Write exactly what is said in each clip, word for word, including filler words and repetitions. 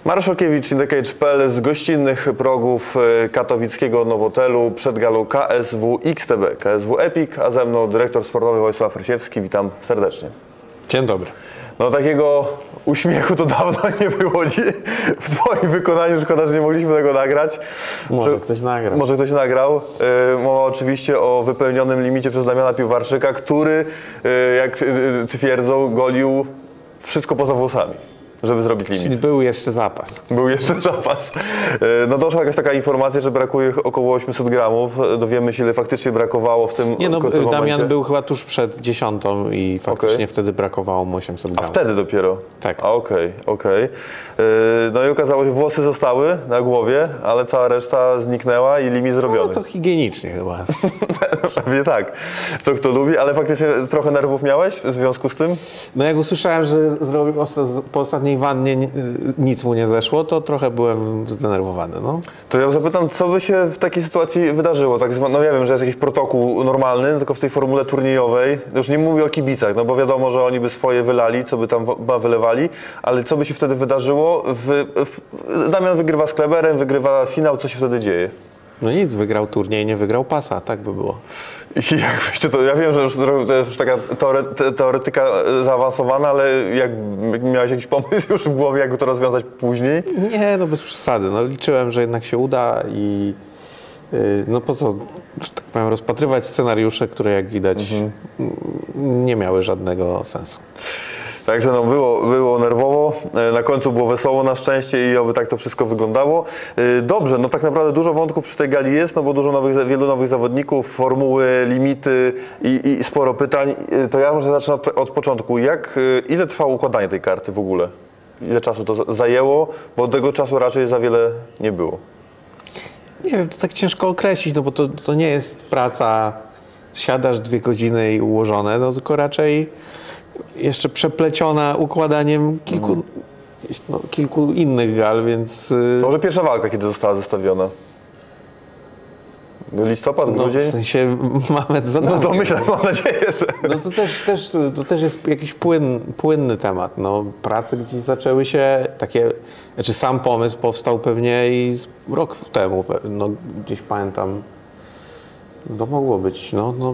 Mariusz Olkiewicz, Indecage kropka p l z gościnnych progów katowickiego Nowotelu przed galą K S W X T B, K S W Epic, a ze mną dyrektor sportowy Wojsław Rysiewski. Witam serdecznie. Dzień dobry. No takiego uśmiechu to dawno nie było w Twoim wykonaniu. Szkoda, że nie mogliśmy tego nagrać. Może Prze ktoś nagrał. Może ktoś nagrał. Yy, mowa oczywiście o wypełnionym limicie przez Damiana Piłwarczyka, który, yy, jak yy, twierdzą, golił wszystko poza włosami, żeby zrobić limit. Czyli był jeszcze zapas. Był jeszcze zapas. No doszła jakaś taka informacja, że brakuje około osiemset gramów. Dowiemy się, ile faktycznie brakowało w tym Nie no, Damian momencie. był chyba tuż przed dziesiątą i faktycznie okay. wtedy brakowało mu osiemset gramów. A wtedy dopiero? Tak. A okej, okay, okej. Okay. No i okazało się, że włosy zostały na głowie, ale cała reszta zniknęła i limit zrobiony. No to higienicznie chyba. Pewnie tak. Co kto lubi, ale faktycznie trochę nerwów miałeś w związku z tym? No jak usłyszałem, że zrobił po ostatniej wannie nic mu nie zeszło, to trochę byłem zdenerwowany. No. To ja zapytam, co by się w takiej sytuacji wydarzyło? Tak zwa, no ja wiem, że jest jakiś protokół normalny, tylko w tej formule turniejowej, już nie mówię o kibicach, no bo wiadomo, że oni by swoje wylali, co by tam wylewali, ale co by się wtedy wydarzyło? W, w, Damian wygrywa z Kleberem, wygrywa finał, co się wtedy dzieje? No nic, wygrał turniej, nie wygrał pasa, tak by było. I jak byście to, ja wiem, że już to jest już taka teore, teoretyka zaawansowana, ale jak miałeś jakiś pomysł już w głowie, jak to rozwiązać później? Nie, no bez przesady. No, liczyłem, że jednak się uda i yy, no po co, że tak powiem, rozpatrywać scenariusze, które jak widać mhm. nie miały żadnego sensu. Także no było, było nerwowo, na końcu było wesoło na szczęście i oby tak to wszystko wyglądało. Dobrze, no tak naprawdę dużo wątków przy tej gali jest, no bo dużo nowych, wielu nowych zawodników, formuły, limity i, i sporo pytań. To ja może zacznę od, od początku. Jak, ile trwało układanie tej karty w ogóle? Ile czasu to zajęło? Bo tego czasu raczej za wiele nie było. Nie wiem, to tak ciężko określić, no bo to, to nie jest praca, siadasz dwie godziny i ułożone, no tylko raczej jeszcze przepleciona układaniem kilku, mm. no, kilku innych gal, więc... To może pierwsza walka, kiedy została zestawiona? Listopad, no, grudzień? W sensie mamy zadanie. No to myślę, mam nadzieję, że... No to też, też, to też jest jakiś płyn, płynny temat. No, prace gdzieś zaczęły się, takie, znaczy sam pomysł powstał pewnie i rok temu, no gdzieś pamiętam, to mogło być, no, no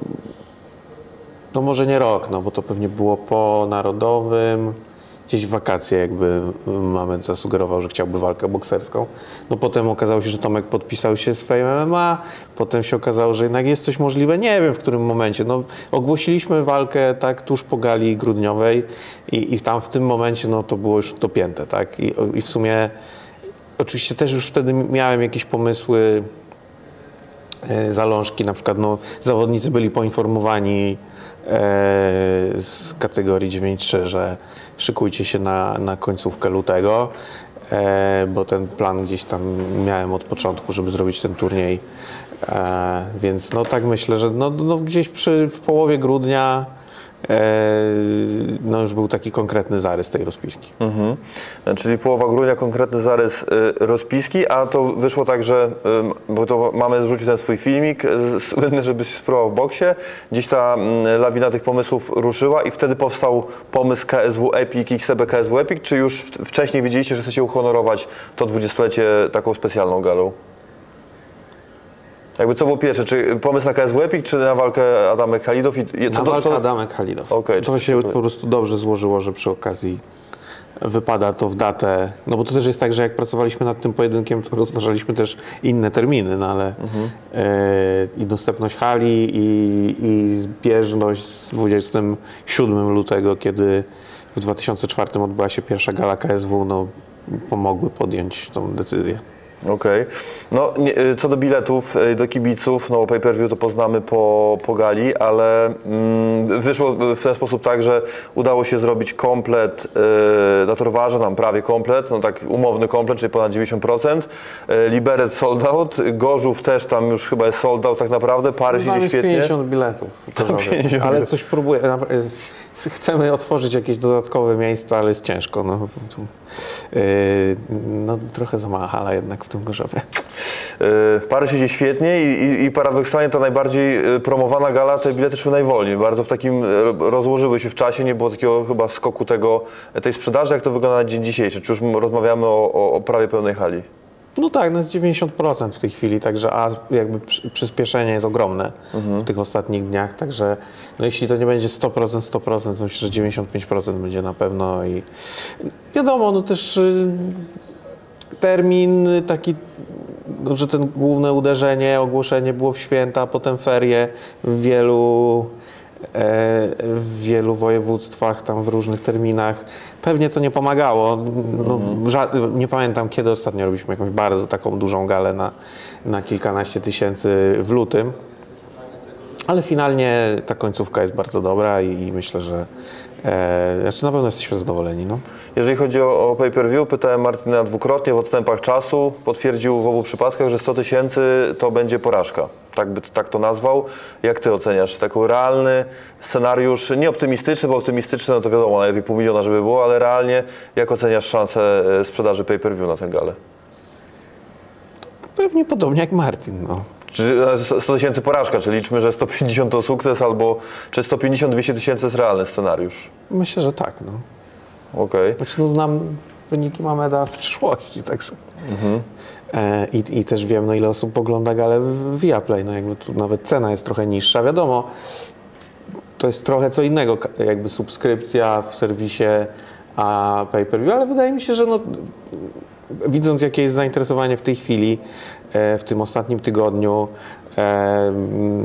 No może nie rok, no bo to pewnie było po Narodowym, gdzieś w wakacje jakby Mamet zasugerował, że chciałby walkę bokserską. No potem okazało się, że Tomek podpisał się z Fame M M A, potem się okazało, że jednak jest coś możliwe, nie wiem w którym momencie. No ogłosiliśmy walkę tak tuż po gali grudniowej i, i tam w tym momencie no to było już dopięte, tak? I, i w sumie oczywiście też już wtedy miałem jakieś pomysły, zalążki, na przykład no, zawodnicy byli poinformowani e, z kategorii dziewięć trzy, że szykujcie się na, na końcówkę lutego, e, bo ten plan gdzieś tam miałem od początku, żeby zrobić ten turniej, e, więc no tak myślę, że no, no, gdzieś przy, w połowie grudnia no już był taki konkretny zarys tej rozpiski. Mhm. Czyli połowa grudnia, konkretny zarys rozpiski, a to wyszło tak, że, bo to mamy zrzucił ten swój filmik słynny, żebyś spróbował w boksie, gdzieś ta lawina tych pomysłów ruszyła i wtedy powstał pomysł K S W Epic, X T B K S W Epic, czy już wcześniej wiedzieliście, że chcecie uhonorować to dwudziestolecie taką specjalną galą? Jakby co było pierwsze, czy pomysł na K S W Epic, czy na walkę Adamek Halidow? I, co na to, walkę co... Adamek Halidow. Okay, to się po prostu dobrze złożyło, że przy okazji wypada to w datę, no bo to też jest tak, że jak pracowaliśmy nad tym pojedynkiem, to rozważaliśmy też inne terminy, no ale mhm. e, i dostępność hali, i, i zbieżność z dwudziestego siódmego lutego, kiedy w dwa tysiące czwartym odbyła się pierwsza gala K S W, no pomogły podjąć tą decyzję. Okej. Okay. No, nie, co do biletów, do kibiców, no pay-per-view to poznamy po, po gali, ale mm, wyszło w ten sposób tak, że udało się zrobić komplet yy, na Torwarze, tam prawie komplet, no tak umowny komplet, czyli ponad dziewięćdziesiąt procent. Yy, Liberec sold out, Gorzów też tam już chyba jest sold out tak naprawdę, Paryż no, idzie świetnie. pięćdziesiąt biletów, pięćdziesiąt ale coś próbuję, chcemy otworzyć jakieś dodatkowe miejsca, ale jest ciężko. No, yy, no trochę za mała hala jednak w tym Gorzowie. Yy, Paryż idzie świetnie i, i, i paradoksalnie ta najbardziej yy, promowana gala, te bilety szły najwolniej. Bardzo w takim yy, rozłożyły się w czasie, nie było takiego chyba skoku tego, tej sprzedaży. Jak to wygląda na dzień dzisiejszy? Czy już rozmawiamy o, o, o prawie pełnej hali? No tak, no jest dziewięćdziesiąt procent w tej chwili, także a jakby przy- przyspieszenie jest ogromne Mhm. w tych ostatnich dniach, także no jeśli to nie będzie sto procent, sto procent, to myślę, że dziewięćdziesiąt pięć procent będzie na pewno i wiadomo, no też y, termin taki, no, że ten główne uderzenie, ogłoszenie było w święta, a potem ferie w wielu w wielu województwach, tam w różnych terminach. Pewnie to nie pomagało. No, ża- nie pamiętam, kiedy ostatnio robiliśmy jakąś bardzo taką dużą galę na, na kilkanaście tysięcy w lutym. Ale finalnie ta końcówka jest bardzo dobra i, i myślę, że e, znaczy na pewno jesteśmy zadowoleni. No. Jeżeli chodzi o, o pay-per-view, pytałem Martina dwukrotnie w odstępach czasu. Potwierdził w obu przypadkach, że sto tysięcy to będzie porażka. Tak, by, tak to nazwał. Jak ty oceniasz taki realny scenariusz, nie optymistyczny, bo optymistyczny no to wiadomo, najlepiej pół miliona, żeby było, ale realnie jak oceniasz szansę e, sprzedaży pay-per-view na tę galę? Pewnie podobnie jak Martin. No. Czy e, sto tysięcy porażka, czyli liczmy, że sto pięćdziesiąt to sukces, albo czy sto pięćdziesiąt dwieście tysięcy jest realny scenariusz? Myślę, że tak. No. Okej. Okay. Znaczy, no, znam wyniki Mameda w przyszłości, także. Mhm. E, i, I też wiem, no, ile osób ogląda galę w Viaplay. No, jakby tu nawet cena jest trochę niższa. Wiadomo, to jest trochę co innego, jakby subskrypcja w serwisie, a pay-per-view, ale wydaje mi się, że no, widząc, jakie jest zainteresowanie w tej chwili, e, w tym ostatnim tygodniu, e,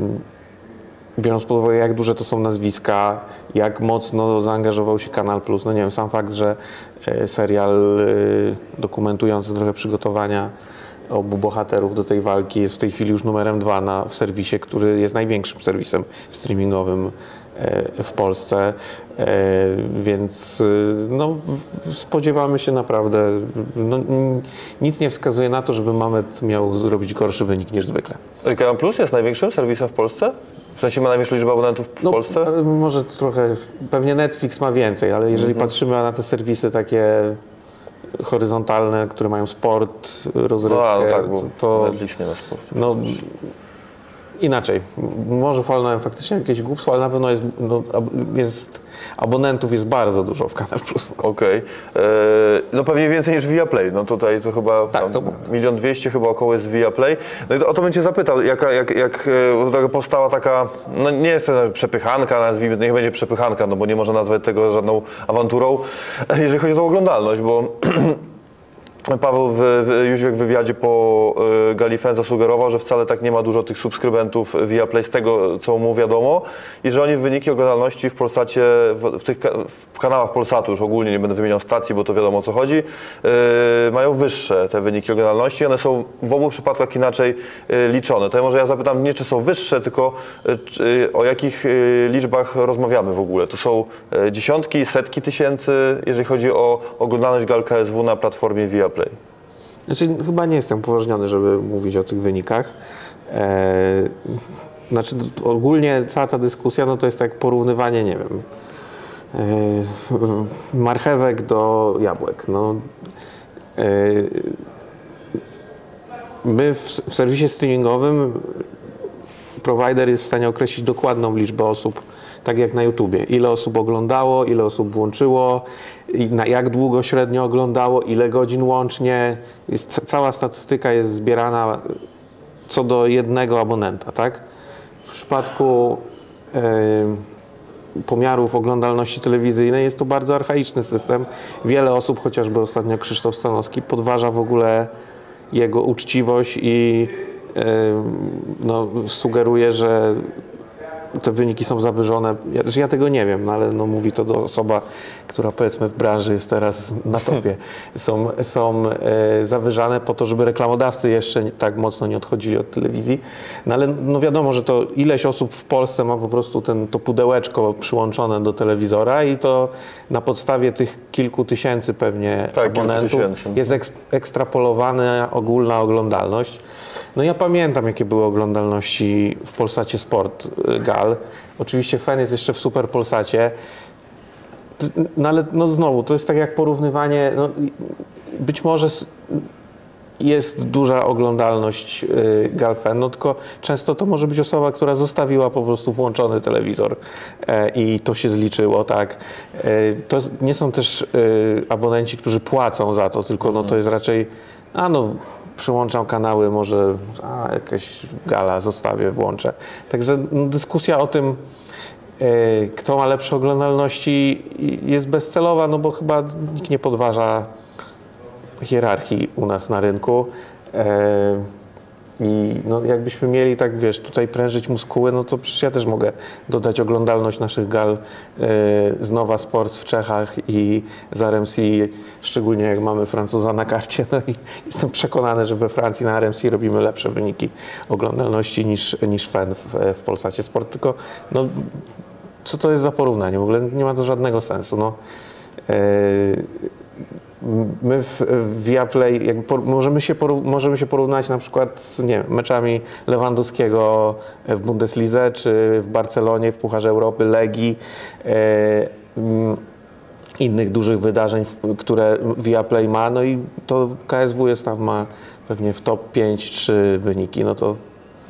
biorąc pod uwagę, jak duże to są nazwiska, jak mocno zaangażował się Kanal Plus, no nie wiem, sam fakt, że e, serial e, dokumentujący trochę przygotowania obu bohaterów do tej walki jest w tej chwili już numerem dwa na, w serwisie, który jest największym serwisem streamingowym e, w Polsce, e, więc e, no, spodziewamy się naprawdę, no, n- nic nie wskazuje na to, żeby Mamet miał zrobić gorszy wynik niż zwykle. Kanal Plus jest największym serwisem w Polsce? W sensie ma największą liczbę abonentów w No, Polsce? e, może trochę, pewnie Netflix ma więcej, ale jeżeli Mhm. patrzymy na te serwisy takie horyzontalne, które mają sport, rozrywkę, No, no tak, bo to, to Netflix nie ma sportu. no, inaczej. Może walnąłem faktycznie jakieś głupstwo, ale na pewno jest, no, ab- jest abonentów jest bardzo dużo w Kanal Plus. Okej. Okay. No pewnie więcej niż Viaplay. No tutaj to chyba Tak, to milion dwieście chyba około jest Viaplay. No i to, o to bym cię zapytał, jaka, jak, jak e, do tego powstała taka, no nie jest to przepychanka, nazwijmy, niech będzie przepychanka, no bo nie można nazwać tego żadną awanturą, jeżeli chodzi o tą oglądalność, bo Paweł w, w, Jóźwiak w wywiadzie po y, Gali F N zasugerował, że wcale tak nie ma dużo tych subskrybentów Viaplay z tego, co mu wiadomo i że oni wyniki oglądalności w Polsacie, w, w tych ka w kanałach Polsatu, już ogólnie nie będę wymieniał stacji, bo to wiadomo o co chodzi, y, mają wyższe te wyniki oglądalności. One są w obu przypadkach inaczej y, liczone. To ja może ja zapytam nie, czy są wyższe, tylko y, czy, o jakich y, liczbach rozmawiamy w ogóle. To są y, dziesiątki, setki tysięcy, jeżeli chodzi o oglądalność gal K S W na platformie Viaplay. Znaczy, chyba nie jestem upoważniony, żeby mówić o tych wynikach. Eee, znaczy, ogólnie cała ta dyskusja, no to jest tak porównywanie, nie wiem, eee, marchewek do jabłek. No, eee, my w, w serwisie streamingowym prowajder jest w stanie określić dokładną liczbę osób, tak jak na YouTubie. Ile osób oglądało, ile osób włączyło, i na jak długo średnio oglądało, ile godzin łącznie. Jest, cała statystyka jest zbierana co do jednego abonenta, tak? W przypadku y, pomiarów oglądalności telewizyjnej jest to bardzo archaiczny system. Wiele osób, chociażby ostatnio Krzysztof Stanowski, podważa w ogóle jego uczciwość i y, no, sugeruje, że te wyniki są zawyżone. Ja, ja tego nie wiem, no ale no, mówi to do osoba, która powiedzmy w branży jest teraz na topie. Są, są e, zawyżane po to, żeby reklamodawcy jeszcze nie, tak mocno nie odchodzili od telewizji. No ale no, wiadomo, że to ileś osób w Polsce ma po prostu ten, to pudełeczko przyłączone do telewizora i to na podstawie tych kilku tysięcy pewnie tak, abonentów jest eks, ekstrapolowana ogólna oglądalność. No ja pamiętam, jakie były oglądalności w Polsacie Sport gal. Oczywiście F N jest jeszcze w Super Polsacie. No ale no znowu, to jest tak jak porównywanie, no, być może jest duża oglądalność y, Galfen, no tylko często to może być osoba, która zostawiła po prostu włączony telewizor e, i to się zliczyło, tak. E, to nie są też y, abonenci, którzy płacą za to, tylko no to jest raczej, a no przyłączam kanały, może a, jakaś gala zostawię, włączę. Także no, dyskusja o tym, y, kto ma lepsze oglądalności jest bezcelowa, no bo chyba nikt nie podważa hierarchii u nas na rynku. E, I no, jakbyśmy mieli tak, wiesz, tutaj prężyć muskuły, no to przecież ja też mogę dodać oglądalność naszych gal e, z Nowa Sports w Czechach i z R M C, szczególnie jak mamy Francuza na karcie. No i jestem przekonany, że we Francji na R M C robimy lepsze wyniki oglądalności niż, niż F E N w, w Polsacie Sport. Tylko no, co to jest za porównanie? W ogóle nie ma to żadnego sensu. No. E, My w, w Viaplay jakby por, możemy, się poró- możemy się porównać na przykład z nie wiem, meczami Lewandowskiego w Bundeslidze, czy w Barcelonie, w Pucharze Europy, Legii, e, m, innych dużych wydarzeń, w, które Viaplay ma, no i to K S W jest tam, ma pewnie w top pięć trzy wyniki, no to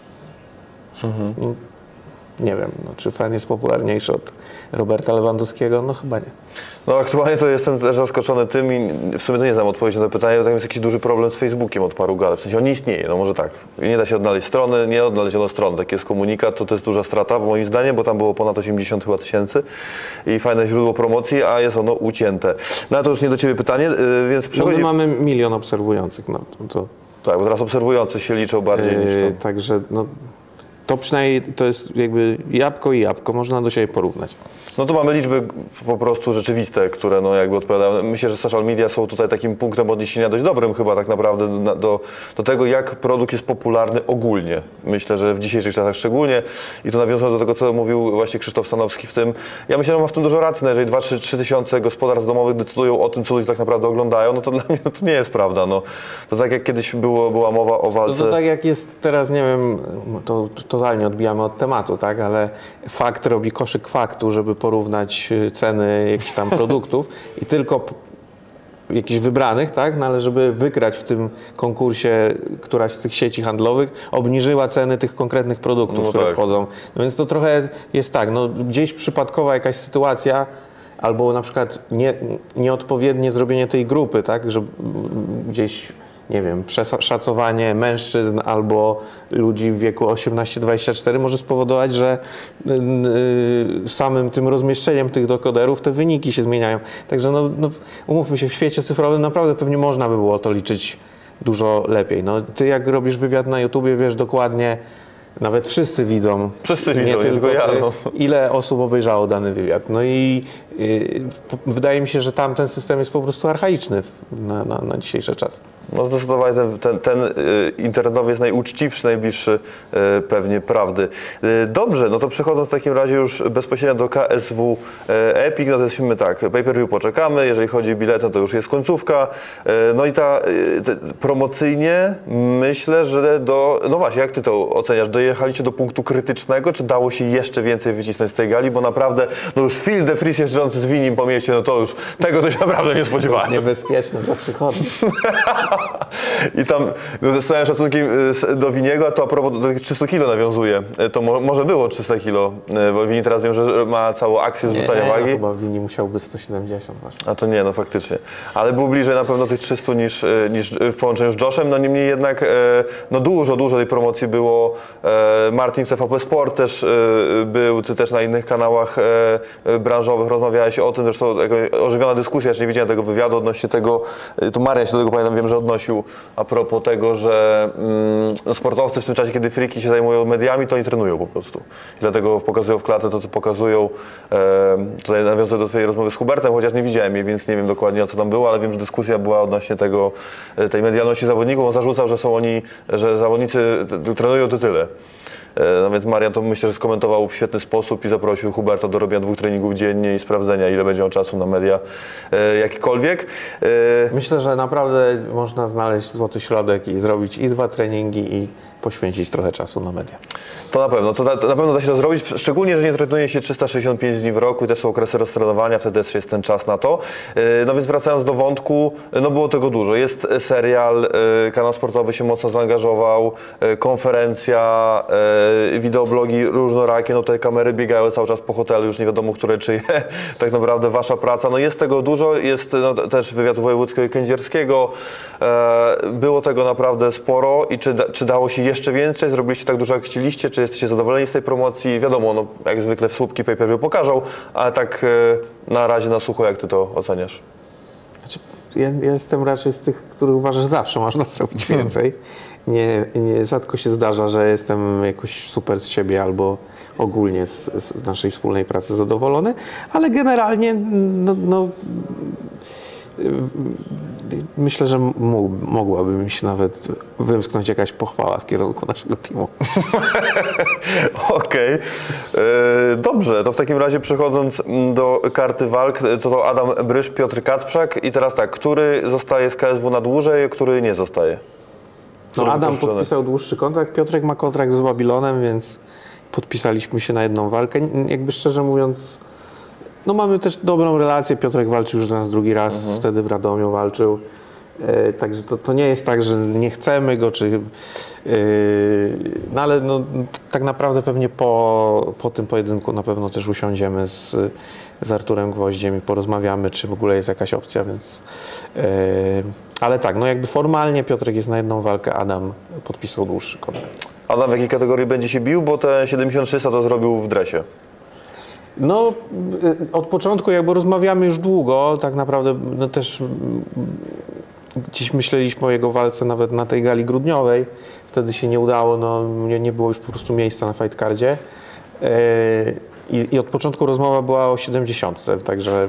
mhm. no, nie wiem, no, czy F E N jest popularniejszy od Roberta Lewandowskiego? No chyba nie. No aktualnie to jestem też zaskoczony tym i w sumie to nie znam odpowiedzi na to pytanie, bo tam jest jakiś duży problem z Facebookiem od paru gal. W sensie on nie istnieje, no może tak. Nie da się odnaleźć strony, nie odnaleziono strony. Taki jest komunikat, to to jest duża strata moim zdaniem, bo tam było ponad osiemdziesiąt chyba tysięcy i fajne źródło promocji, a jest ono ucięte. No a to już nie do Ciebie pytanie, yy, więc przechodzi... No my mamy milion obserwujących, no to... Tak, bo teraz obserwujący się liczą bardziej yy, niż to. Także no, to przynajmniej to jest jakby jabłko i jabłko, można do siebie porównać. No to mamy liczby po prostu rzeczywiste, które no jakby odpowiadają. Myślę, że social media są tutaj takim punktem odniesienia dość dobrym chyba tak naprawdę do, do, do tego, jak produkt jest popularny ogólnie. Myślę, że w dzisiejszych czasach szczególnie i tu nawiązując do tego, co mówił właśnie Krzysztof Stanowski w tym, ja myślę, że ma w tym dużo racji, no jeżeli dwa trzy tysiące gospodarstw domowych decydują o tym, co ludzie tak naprawdę oglądają, no to dla mnie no to nie jest prawda. No. To tak jak kiedyś było, była mowa o walce... No to tak jak jest teraz, nie wiem, to totalnie odbijamy od tematu, tak, ale fakt robi koszyk faktu, żeby porównać ceny jakichś tam produktów i tylko jakichś wybranych, tak, no ale żeby wygrać w tym konkursie któraś z tych sieci handlowych obniżyła ceny tych konkretnych produktów, no które tak. wchodzą. No więc to trochę jest tak, no gdzieś przypadkowa jakaś sytuacja albo na przykład nie, nieodpowiednie zrobienie tej grupy, tak, że gdzieś nie wiem, przeszacowanie mężczyzn albo ludzi w wieku osiemnaście dwadzieścia cztery może spowodować, że yy, samym tym rozmieszczeniem tych dekoderów te wyniki się zmieniają. Także no, no, umówmy się, w świecie cyfrowym naprawdę pewnie można by było to liczyć dużo lepiej. No, ty jak robisz wywiad na YouTubie, wiesz dokładnie, nawet wszyscy widzą, Wszyscy widzą, nie nie tylko tylko ja, ty, no. ile osób obejrzało dany wywiad. No i yy, wydaje mi się, że tam ten system jest po prostu archaiczny na, na, na dzisiejsze czasy. No zdecydowanie ten, ten, ten y, internetowy jest najuczciwszy, najbliższy y, pewnie prawdy. Y, dobrze, no to przechodząc w takim razie już bezpośrednio do K S W y, Epic, no to jesteśmy tak, pay-per-view poczekamy, jeżeli chodzi o bilety, no to już jest końcówka. Y, no i ta y, te, promocyjnie myślę, że do, no właśnie, jak ty to oceniasz? Dojechaliście do punktu krytycznego, czy dało się jeszcze więcej wycisnąć z tej gali? Bo naprawdę, no już Phil de Vries jeżdżący z Winim po mieście, no to już, tego to się naprawdę nie spodziewałem. Niebezpieczne dla przychodu. I tam no, z całym szacunkiem do Winiego, a to a propos do tych trzystu kilo nawiązuje, to mo może było trzysta kilo, bo Wini teraz wiem, że ma całą akcję zrzucania nie, wagi. No, chyba Wini musiałby sto siedemdziesiąt właśnie. A to nie, no faktycznie. Ale był bliżej na pewno tych trzystu niż, niż w połączeniu z Joshem, no niemniej jednak no dużo, dużo tej promocji było. Martin w T V P Sport też był, ty też na innych kanałach branżowych rozmawiałeś o tym, zresztą ożywiona dyskusja, jeszcze nie widziałem tego wywiadu odnośnie tego, to Marian się do tego pamiętam, wiem, że odnosił a propos tego, że mm, no sportowcy w tym czasie, kiedy friki się zajmują mediami, to oni trenują po prostu. I dlatego pokazują w klatę to, co pokazują. E, tutaj nawiązuję do twojej rozmowy z Hubertem, chociaż nie widziałem jej, więc nie wiem dokładnie, o co tam było, ale wiem, że dyskusja była odnośnie tego, tej medialności zawodników. On zarzucał, że są oni, że zawodnicy trenują to tyle. No więc Marian to myślę, że skomentował w świetny sposób i zaprosił Huberta do robienia dwóch treningów dziennie i sprawdzenia, ile będzie miał czasu na media jakikolwiek. Myślę, że naprawdę można znaleźć złoty środek i zrobić i dwa treningi i poświęcić trochę czasu na media. To na pewno, to na, na pewno da się to zrobić, szczególnie, że nie trenuje się trzysta sześćdziesiąt pięć dni w roku i też są okresy roztrenowania, wtedy też jest ten czas na to. No więc wracając do wątku, no było tego dużo. Jest serial, kanał sportowy się mocno zaangażował, konferencja, wideoblogi różnorakie, no te kamery biegały cały czas po hotelu, już nie wiadomo, które czyje, tak naprawdę wasza praca. No jest tego dużo, jest no, też wywiadu wojewódzkiego i kędzierskiego, było tego naprawdę sporo i czy, czy dało się jeszcze więcej? Zrobiliście tak dużo, jak chcieliście? Czy jesteście zadowoleni z tej promocji? Wiadomo, no, jak zwykle w słupki pay-per-view pokażą, ale tak na razie na sucho, jak ty to oceniasz? Znaczy, ja, ja jestem raczej z tych, których uważa, że zawsze można zrobić więcej. Nie, nie, rzadko się zdarza, że jestem jakoś super z siebie albo ogólnie z, z naszej wspólnej pracy zadowolony, ale generalnie no, no, myślę, że mógł, mogłaby mi się nawet wymsknąć jakaś pochwała w kierunku naszego teamu. Okej. Okay. Dobrze, to w takim razie przechodząc do karty walk, to, to Adam Brysz, Piotr Kacprzak i teraz tak, który zostaje z K S W na dłużej, a który nie zostaje? No Adam podpisał dłuższy kontrakt, Piotrek ma kontrakt z Babilonem, więc podpisaliśmy się na jedną walkę. Jakby szczerze mówiąc, no mamy też dobrą relację. Piotrek walczył już do nas drugi raz, mhm. wtedy w Radomiu walczył. E, także to, to nie jest tak, że nie chcemy go, czy... Yy, no ale no, tak naprawdę pewnie po, po tym pojedynku na pewno też usiądziemy z, z Arturem Gwoździem i porozmawiamy, czy w ogóle jest jakaś opcja, więc... Yy, ale tak, no jakby formalnie Piotrek jest na jedną walkę, Adam podpisał dłuższy kontrakt. Adam w jakiej kategorii będzie się bił? Bo te siedemdziesiąt trzysta to zrobił w dresie. No, od początku jakby rozmawiamy już długo, tak naprawdę no też dziś myśleliśmy o jego walce nawet na tej gali grudniowej, wtedy się nie udało, no nie, nie było już po prostu miejsca na fight cardzie i, i od początku rozmowa była o siedemdziesiątce, także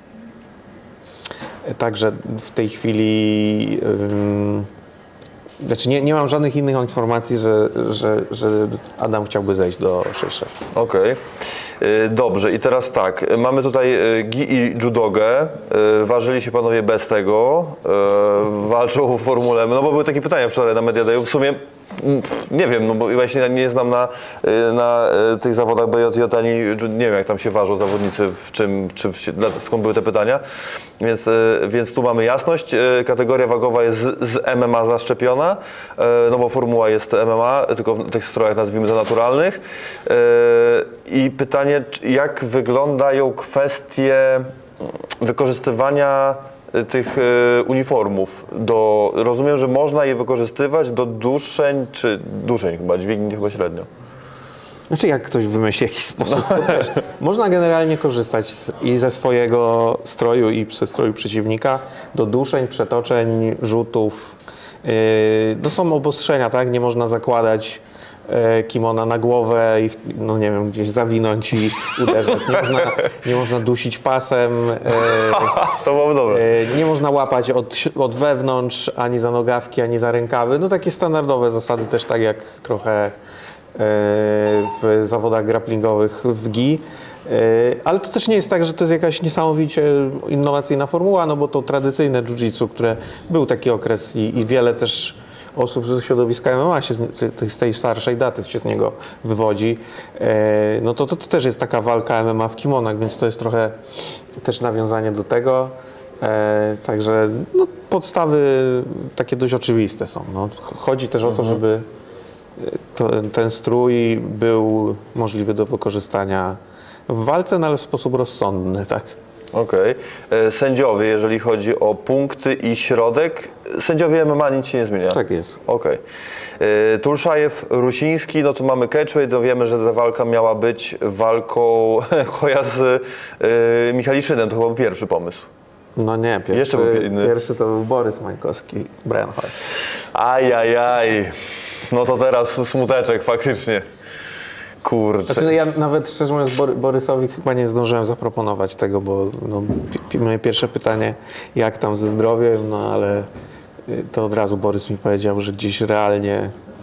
także w tej chwili um, znaczy nie, nie mam żadnych innych informacji, że, że, że Adam chciałby zejść do sześć sześć. Okej. Okay. Dobrze, i teraz tak, mamy tutaj Gi i Judogę, ważyli się panowie bez tego, walczą w formule, no bo były takie pytania wczoraj na Media Dayu, w sumie nie wiem, no bo właśnie nie znam na, na tych zawodach B J J ani nie wiem jak tam się ważą zawodnicy, w czym, czy w, skąd były te pytania, więc, więc tu mamy jasność, kategoria wagowa jest z, z M M A zaszczepiona, no bo formuła jest M M A, tylko w tych strojach nazwijmy za naturalnych i pytanie, jak wyglądają kwestie wykorzystywania tych y, uniformów. Do, rozumiem, że można je wykorzystywać do duszeń, czy duszeń chyba, dźwigni chyba średnio. Znaczy jak ktoś wymyśli jakiś sposób, to też. Można generalnie korzystać z, i ze swojego stroju i ze stroju przeciwnika do duszeń, przetoczeń, rzutów. Yy, to są obostrzenia, tak? Nie można zakładać kimona na głowę i no nie wiem, gdzieś zawinąć i uderzać. Nie można, nie można dusić pasem. To było dobre. Nie można łapać od, od wewnątrz ani za nogawki, ani za rękawy. No takie standardowe zasady też tak jak trochę w zawodach grapplingowych w G I. Ale to też nie jest tak, że to jest jakaś niesamowicie innowacyjna formuła, no bo to tradycyjne jiu-jitsu, które był taki okres i, i wiele też osób ze środowiska M M A się z, z tej starszej daty się z niego wywodzi, e, no to, to to też jest taka walka M M A w kimonach, więc to jest trochę też nawiązanie do tego. E, także no, podstawy takie dość oczywiste są. No, chodzi też o to, żeby to, ten strój był możliwy do wykorzystania w walce, no ale w sposób rozsądny, tak? Okej. Okay. Sędziowie, jeżeli chodzi o punkty i środek, sędziowie M M A nic się nie zmienia? Tak jest. Okej. Okay. Tulszajew, Rusiński, no to mamy catchweight, no wiemy, że ta walka miała być walką Choja z y, Michaliszynem, to chyba był pierwszy pomysł. No nie, pierwszy, Jeszcze był inny. Pierwszy to był Borys Mańkowski, Brian Hoy. Ajajaj, no to teraz smuteczek faktycznie. Kurczę. Znaczy, ja nawet szczerze mówiąc Bory, Borysowi chyba nie zdążyłem zaproponować tego, bo no, pi, moje pierwsze pytanie, jak tam ze zdrowiem, no ale to od razu Borys mi powiedział, że gdzieś realnie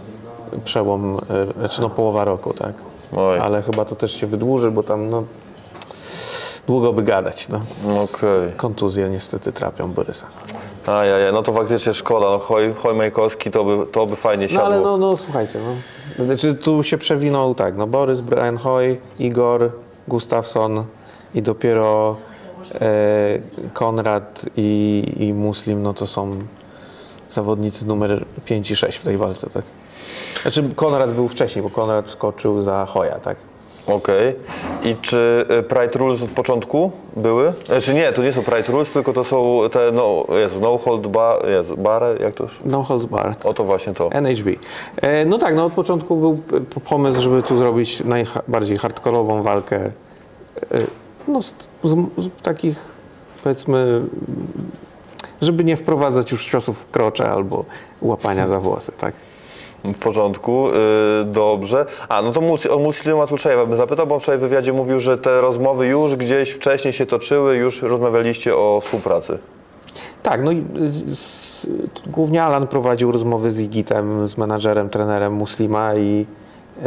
przełom, y, znaczy no połowa roku, tak. Oj. Ale chyba to też się wydłuży, bo tam no długo by gadać, no. Okej. Kontuzje niestety trapią Borysa. Ajajaj, no to faktycznie szkoda. No, Choj, Choj Majkowski to by, to by fajnie No siadło. ale no, no słuchajcie, no. Znaczy tu się przewinął tak, no Borys, Brian Hoy, Igor, Gustafsson i dopiero e, Konrad i, i Muslim, no to są zawodnicy numer pięć i sześć w tej walce, tak? Znaczy Konrad był wcześniej, bo Konrad skoczył za Hoya, tak? Okej. I czy y, Pride Rules od początku były? Znaczy nie, to nie są Pride Rules, tylko to są te, no, Jezu, no hold bar, Jezu, bar, jak to już? No holds barred. O to właśnie to. N H B. E, no tak, no od początku był p- pomysł, żeby tu zrobić najbardziej hardkorową walkę. E, no z, z, z takich, powiedzmy, żeby nie wprowadzać już ciosów w krocze albo łapania za włosy, tak? W porządku, yy, dobrze. A, no to Mus- o Muslima Tulczajewa bym zapytał, bo wczoraj w wywiadzie mówił, że te rozmowy już gdzieś wcześniej się toczyły, już rozmawialiście o współpracy. Tak, no i z, z, głównie Alan prowadził rozmowy z Igitem, z menadżerem, trenerem Muslima i yy,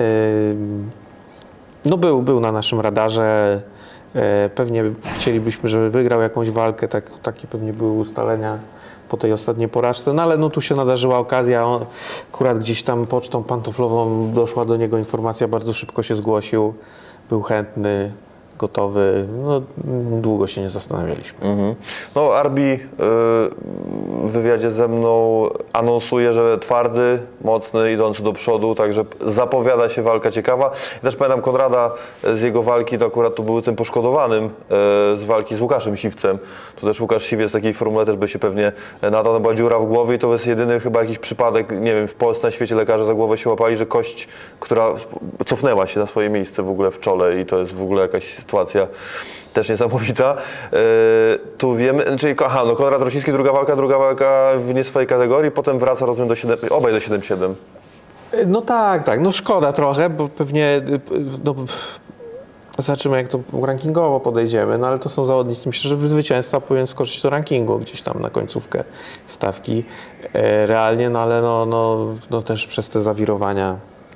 no był, był na naszym radarze. Yy, pewnie chcielibyśmy, żeby wygrał jakąś walkę, tak, takie pewnie były ustalenia po tej ostatniej porażce, no ale no tu się nadarzyła okazja, on, akurat gdzieś tam pocztą pantoflową doszła do niego informacja, bardzo szybko się zgłosił, był chętny, gotowy, no długo się nie zastanawialiśmy. Mhm. No Arbi yy, w wywiadzie ze mną anonsuje, że twardy, mocny, idący do przodu, także zapowiada się walka ciekawa. Ja też pamiętam Konrada z jego walki, to akurat tu był tym poszkodowanym yy, z walki z Łukaszem Siwcem. Tu też Łukasz Siwiec w takiej formule też by się pewnie nadał, no była dziura w głowie i to jest jedyny chyba jakiś przypadek, nie wiem, w Polsce, na świecie lekarze za głowę się łapali, że kość, która cofnęła się na swoje miejsce w ogóle w czole i to jest w ogóle jakaś sytuacja też niesamowita. Yy, tu wiemy, czyli aha, no Konrad Rosiński, druga walka, druga walka w nie swojej kategorii, potem wraca, rozumiem, do siedem, obaj do siedem siedem. No tak, tak, no szkoda trochę, bo pewnie no, zobaczymy, jak to rankingowo podejdziemy, no ale to są zawodnicy, myślę, że zwycięzca powinien skoczyć do rankingu gdzieś tam na końcówkę stawki e, realnie, no ale no, no, no też przez te zawirowania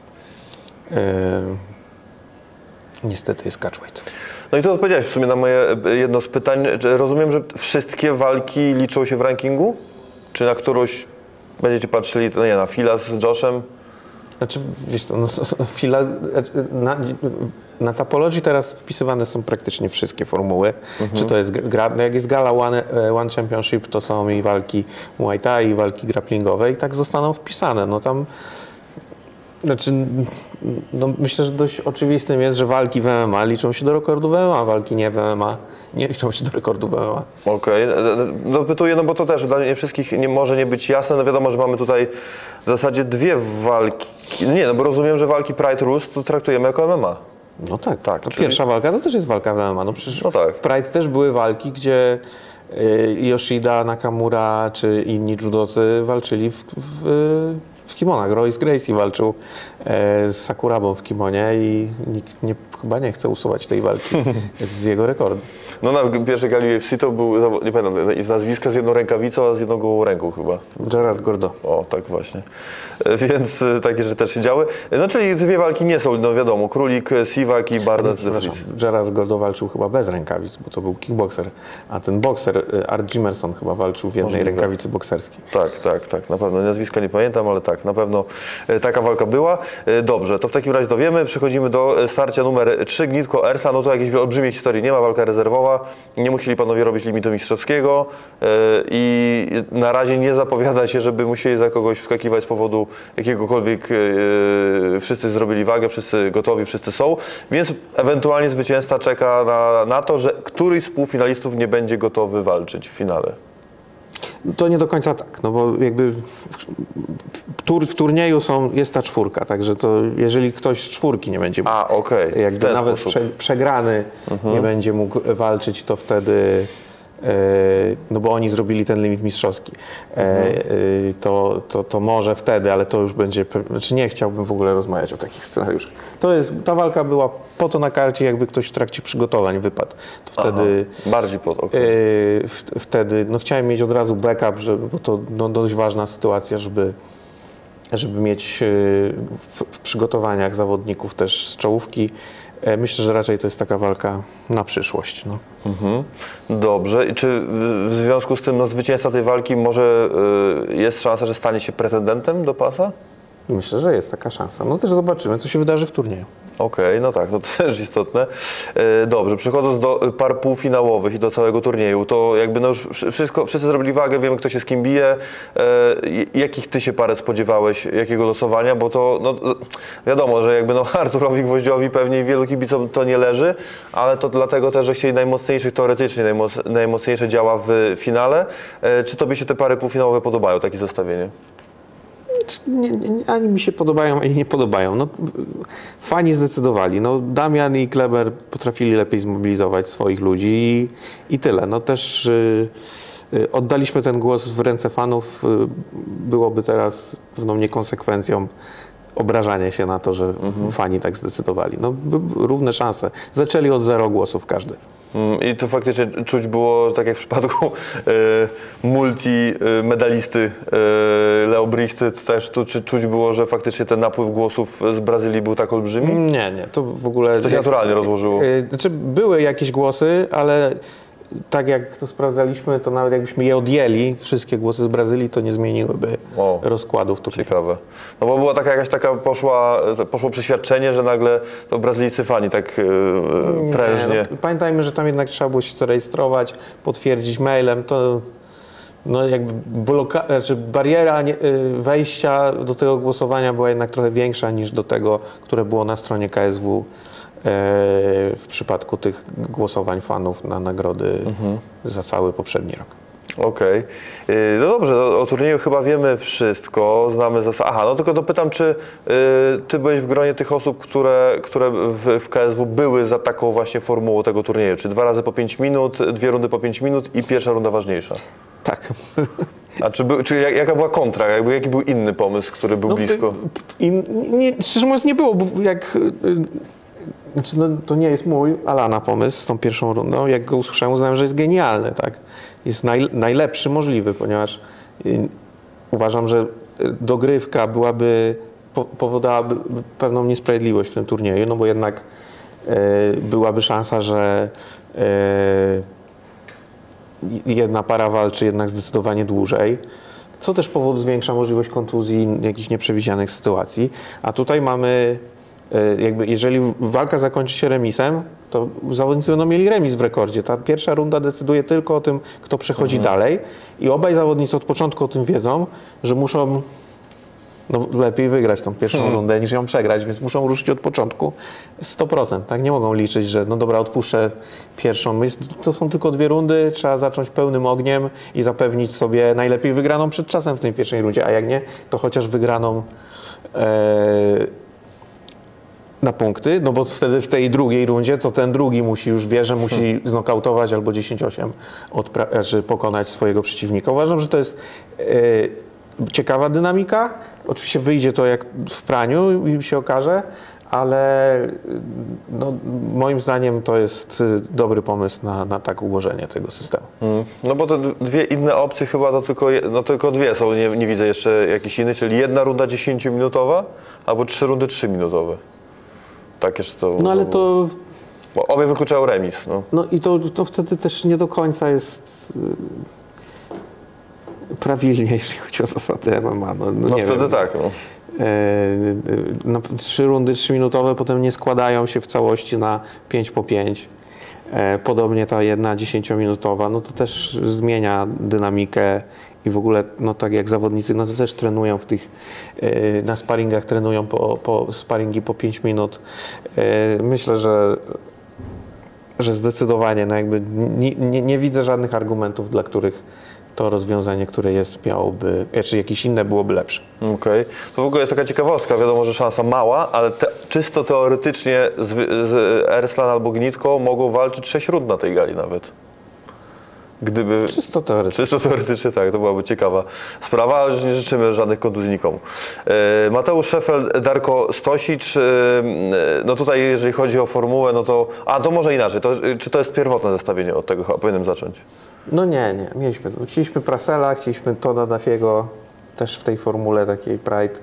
e, niestety jest catchweight. No i to odpowiedziałeś w sumie na moje jedno z pytań. Czy rozumiem, że wszystkie walki liczą się w rankingu? Czy na którąś będziecie patrzyli, no nie, na Fila z Joshem? Znaczy, wiesz co, no, chwila, na, na Tapology teraz wpisywane są praktycznie wszystkie formuły. Mhm. Czy to jest gra, no jak jest gala One, One Championship, to są i walki Muay Thai, i walki grapplingowe i tak zostaną wpisane. No tam, znaczy, no myślę, że dość oczywistym jest, że walki w M M A liczą się do rekordu w M M A, walki nie w M M A nie liczą się do rekordu w M M A. Okej, okay. No pytuję, no bo to też dla nie wszystkich nie może nie być jasne. No wiadomo, że mamy tutaj w zasadzie dwie walki. No nie, no bo rozumiem, że walki Pride Rules to traktujemy jako M M A. No tak, tak. To czyli... Pierwsza walka to też jest walka w M M A. No przecież no tak. w Pride też były walki, gdzie y, Yoshida, Nakamura czy inni judocy walczyli w, w, w kimonach. Royce Gracie walczył e, z Sakurabą w kimonie i nikt nie, chyba nie chce usuwać tej walki z jego rekordu. No na pierwszej gali U F C to był, nie pamiętam, z nazwiska z jedną rękawicą, a z jedną gołą ręką chyba. Gerard Gordo. O, tak właśnie. Więc takie rzeczy też się działy. No czyli dwie walki nie są, no wiadomo, Królik, Siwak i Barnett. Gerard Gordo walczył chyba bez rękawic, bo to był kickboxer, a ten bokser, Art Jimerson chyba walczył w jednej Możliwe. rękawicy bokserskiej. Tak, tak, tak, na pewno. Nazwiska nie pamiętam, ale tak, na pewno taka walka była. Dobrze, to w takim razie dowiemy. Przechodzimy do starcia numer trzy, Gnitko Ersa. No to jakiejś olbrzymiej historii nie ma, walka rezerwowa. Nie musieli panowie robić limitu mistrzowskiego i na razie nie zapowiada się, żeby musieli za kogoś wskakiwać z powodu jakiegokolwiek, wszyscy zrobili wagę, wszyscy gotowi, wszyscy są, więc ewentualnie zwycięzca czeka na, na to, że któryś z półfinalistów nie będzie gotowy walczyć w finale. To nie do końca tak, no bo jakby w, w, tur, w turnieju są, jest ta czwórka, także to jeżeli ktoś z czwórki nie będzie mógł, A, okay. jakby nawet prze, przegrany mhm. nie będzie mógł walczyć, to wtedy, e, no bo oni zrobili ten limit mistrzowski, e, mhm. e, to, to, to może wtedy, ale to już będzie, znaczy nie chciałbym w ogóle rozmawiać o takich scenariuszach. To jest, ta walka była po to na karcie, jakby ktoś w trakcie przygotowań wypadł, to wtedy... Aha, bardziej po to. Okay. E, w, wtedy, no chciałem mieć od razu backup, że, bo to no, dość ważna sytuacja, żeby żeby mieć w, w przygotowaniach zawodników też z czołówki. Myślę, że raczej to jest taka walka na przyszłość. No. Mhm. Dobrze. I czy w, w związku z tym no, zwycięzca tej walki może y, jest szansa, że stanie się pretendentem do pasa? Myślę, że jest taka szansa. No też zobaczymy, co się wydarzy w turnieju. Okej, okay, no tak, no to też istotne. E, dobrze, przechodząc do par półfinałowych i do całego turnieju, to jakby no już wszystko, wszyscy zrobili wagę, wiemy kto się z kim bije. E, jakich ty się parę spodziewałeś, jakiego losowania, bo to no, wiadomo, że jakby no Arturowi Gwoździowi pewnie wielu kibicom to nie leży, ale to dlatego też, że chcieli najmocniejszych teoretycznie, najmoc, najmocniejsze działa w finale. E, czy tobie się te pary półfinałowe podobają, takie zestawienie? Nie, nie, ani mi się podobają, ani nie podobają. No, fani zdecydowali. No, Damian i Kleber potrafili lepiej zmobilizować swoich ludzi i, i tyle. No, też y, y, oddaliśmy ten głos w ręce fanów. Y, byłoby teraz pewną niekonsekwencją obrażanie się na to, że mhm. fani tak zdecydowali. No, równe szanse. Zaczęli od zero głosów każdy. I tu faktycznie czuć było, że tak jak w przypadku e, multi-medalisty e, Leo Brichty, też tu czy, czuć było, że faktycznie ten napływ głosów z Brazylii był tak olbrzymi? Nie, nie, to w ogóle... To się naturalnie rozłożyło. E, znaczy były jakieś głosy, ale tak jak to sprawdzaliśmy, to nawet jakbyśmy je odjęli, wszystkie głosy z Brazylii, to nie zmieniłyby o, rozkładów turnieju. Ciekawe. No bo była taka jakaś taka poszła, poszło przeświadczenie, że nagle to Brazylijcy fani tak e, prężnie. Nie, no, pamiętajmy, że tam jednak trzeba było się zarejestrować, potwierdzić mailem, to no jakby bloka- znaczy bariera nie, wejścia do tego głosowania była jednak trochę większa niż do tego, które było na stronie K S W. W przypadku tych głosowań fanów na nagrody mhm. za cały poprzedni rok. Okej. Okay. No dobrze, o, o turnieju chyba wiemy wszystko, znamy zasady. Aha, no tylko dopytam, czy y, ty byłeś w gronie tych osób, które, które w, w K S W były za taką właśnie formułą tego turnieju, czy dwa razy po pięć minut, dwie rundy po pięć minut i pierwsza runda ważniejsza? Tak. A czy, by, czy jaka była kontra? Jakby, jaki był inny pomysł, który był no, blisko? In, nie, szczerze mówiąc nie było, bo jak... Znaczy, no, to nie jest mój, Alana pomysł z tą pierwszą rundą. Jak go usłyszałem, uznałem, że jest genialny, tak? Jest naj, najlepszy możliwy, ponieważ y, uważam, że dogrywka byłaby, po, powodowałaby pewną niesprawiedliwość w tym turnieju, no bo jednak y, byłaby szansa, że y, jedna para walczy jednak zdecydowanie dłużej, co też powód zwiększa możliwość kontuzji i jakichś nieprzewidzianych sytuacji. A tutaj mamy jakby jeżeli walka zakończy się remisem, to zawodnicy będą mieli remis w rekordzie. Ta pierwsza runda decyduje tylko o tym, kto przechodzi mhm. dalej i obaj zawodnicy od początku o tym wiedzą, że muszą no, lepiej wygrać tą pierwszą hmm. rundę niż ją przegrać, więc muszą ruszyć od początku sto procent. Tak? Nie mogą liczyć, że no dobra, odpuszczę pierwszą. Jest, to są tylko dwie rundy, trzeba zacząć pełnym ogniem i zapewnić sobie najlepiej wygraną przed czasem w tej pierwszej rundzie, a jak nie, to chociaż wygraną e, na punkty, no bo wtedy w tej drugiej rundzie to ten drugi musi już wie, że musi hmm. znokautować albo dziesięć osiem odpra- pokonać swojego przeciwnika. Uważam, że to jest e, ciekawa dynamika. Oczywiście wyjdzie to jak w praniu i się okaże, ale no, moim zdaniem to jest dobry pomysł na, na tak ułożenie tego systemu. Hmm. No bo te dwie inne opcje chyba to tylko, no tylko dwie są, nie, nie widzę jeszcze jakichś innych, czyli jedna runda dziesięciominutowa albo trzy rundy trzyminutowe. Tak jeszcze to... No ale to... Bo obie wykluczają remis. No, no i to, to wtedy też nie do końca jest yy, prawilnie, jeśli chodzi o zasady M M A. No, no, no nie wtedy wiem. tak. No. Yy, no, trzy rundy trzyminutowe potem nie składają się w całości na pięć po pięć. Yy, podobnie ta jedna dziesięciominutowa, no to też zmienia dynamikę. I w ogóle, no tak jak zawodnicy, no to też trenują w tych, yy, na sparingach trenują po, po sparingi po pięć minut. Yy, myślę, że, że zdecydowanie, no jakby nie, nie, nie widzę żadnych argumentów, dla których to rozwiązanie, które jest, miałoby, czy jakieś inne byłoby lepsze. Okej. Okay. To w ogóle jest taka ciekawostka, wiadomo, że szansa mała, ale te, czysto teoretycznie z, z Erslan albo Gnitko mogą walczyć sześć rund na tej gali nawet. Gdyby... Czysto teoretycznie. Czysto teoretycznie, tak, to byłaby ciekawa sprawa, ale nie życzymy żadnych kontuzji nikomu. E, Mateusz Szefel, Darko Stosicz, e, no tutaj jeżeli chodzi o formułę, no to... A, to może inaczej, to, czy to jest pierwotne zestawienie, od tego chyba powinienem zacząć? No nie, nie, mieliśmy, chcieliśmy Prasela, chcieliśmy Toda Dafiego, też w tej formule takiej Pride.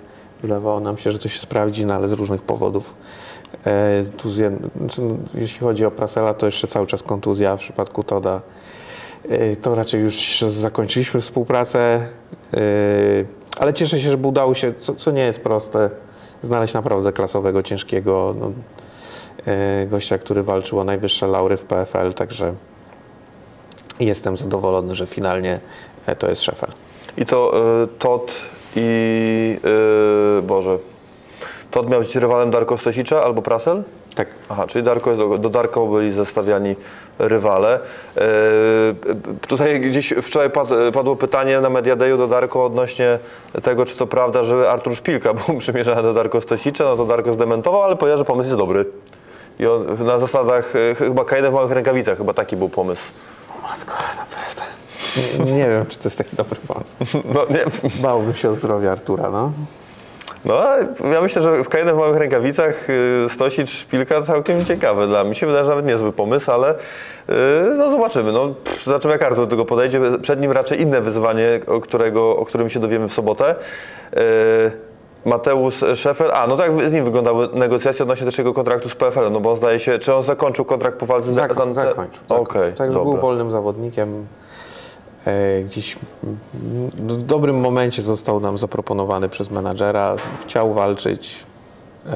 wydawało nam się, że to się sprawdzi, no ale z różnych powodów. E, tu z jed... znaczy, jeśli chodzi o Prasela, to jeszcze cały czas kontuzja. W przypadku Toda e, to raczej już zakończyliśmy współpracę, e, ale cieszę się, że udało się, co, co nie jest proste, znaleźć naprawdę klasowego, ciężkiego no, e, gościa, który walczył o najwyższe laury w P F L, także jestem zadowolony, że finalnie e, to jest Szefel. I to y, Todd i... Y, Boże... Todd miał być rywalem Darko Stosicza albo Prasel? Tak. Aha, czyli Darko jest, do, do Darko byli zestawiani rywale. E, tutaj gdzieś wczoraj pad, padło pytanie na Media Dayu do Darko odnośnie tego, czy to prawda, że Artur Szpilka był przymierzany do Darko Stosicza. No to Darko zdementował, ale powiedział, że pomysł jest dobry. I on, na zasadach e, chyba K jeden w małych rękawicach, chyba taki był pomysł. Matko, naprawdę. Nie, nie wiem, czy to jest taki dobry pomysł. No, nie. Bałbym się o zdrowie Artura, no. No, ja myślę, że w K jeden w małych rękawicach Stosicz, Szpilka całkiem ciekawe. Dla mnie się wydaje, że nawet niezły pomysł, ale no zobaczymy. No, pff, zobaczymy, jak Artur do tego podejdzie. Przed nim raczej inne wyzwanie, o, którego, o którym się dowiemy w sobotę. Mateusz Szefel, a no tak z nim wyglądały negocjacje odnośnie też jego kontraktu z P F L-em, no bo on zdaje się, czy on zakończył kontrakt po walce z Zakoń, zakończył. zakończył. Okay, Także był wolnym zawodnikiem. E, gdzieś w dobrym momencie został nam zaproponowany przez menadżera, chciał walczyć. E,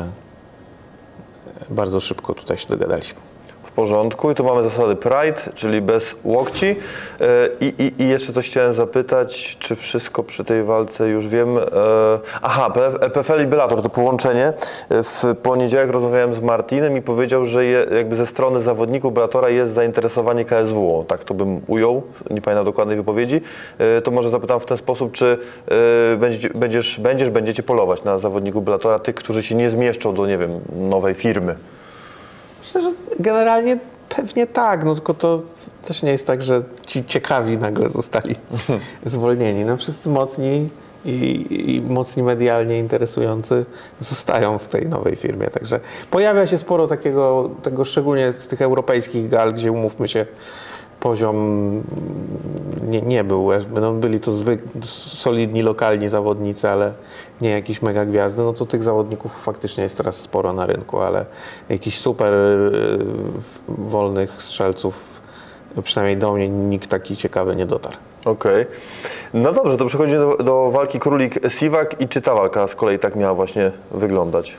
bardzo szybko tutaj się dogadaliśmy. W porządku. I tu mamy zasady Pride, czyli bez łokci. I, i, i jeszcze coś chciałem zapytać, czy wszystko przy tej walce już wiem. Aha, P F L i Bellator, to połączenie. W poniedziałek rozmawiałem z Martinem i powiedział, że je, jakby ze strony zawodników Bellatora jest zainteresowanie K S W. Tak to bym ujął, nie pamiętam dokładnej wypowiedzi. To może zapytam w ten sposób, czy będziesz, będziesz, będziesz będziecie polować na zawodników Bellatora, tych, którzy się nie zmieszczą do, nie wiem, nowej firmy. Myślę, że generalnie pewnie tak, no tylko to też nie jest tak, że ci ciekawi nagle zostali zwolnieni. No wszyscy mocni i, i mocni medialnie interesujący zostają w tej nowej firmie, także pojawia się sporo takiego, tego szczególnie z tych europejskich gal, gdzie umówmy się, poziom nie, nie był, no byli to zwyk, solidni, lokalni zawodnicy, ale nie jakieś mega gwiazdy, no to tych zawodników faktycznie jest teraz sporo na rynku, ale jakichś super y, wolnych strzelców, przynajmniej do mnie nikt taki ciekawy nie dotarł. Okej. Okay. No dobrze, to przechodzimy do, do walki Królik-Siwak i czy ta walka z kolei tak miała właśnie wyglądać?